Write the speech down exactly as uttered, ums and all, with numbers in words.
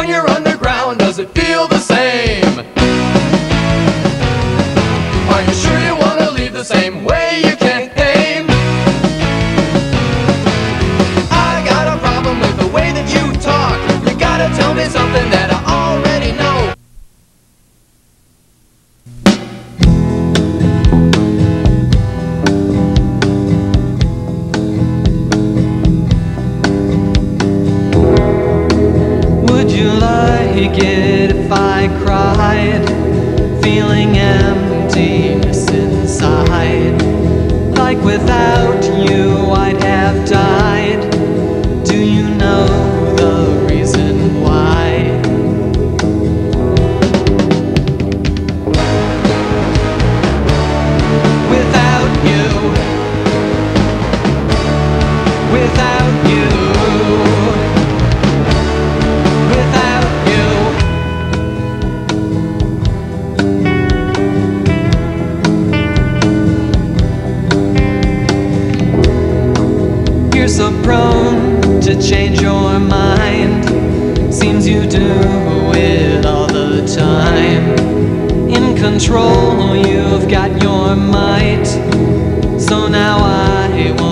when you're underground, does it feel the same? Are you sure you want to leave the same way you came? I got a problem with the way that you talk. You gotta tell me something that I already know. Would you like it if I cried, feeling emptiness inside? Like without you I'd have died. Do you know the reason why? Without you, without you, without you. You're so prone to change your mind. Seems you do it all the time. In control, you've got your might. So now I won't